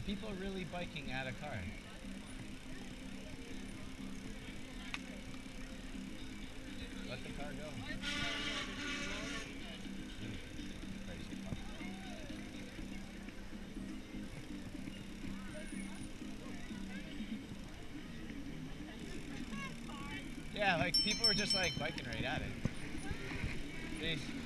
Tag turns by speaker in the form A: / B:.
A: people really biking at a car? Let the car go. Crazy fuck. Yeah, like people were just like biking right at it. Peace.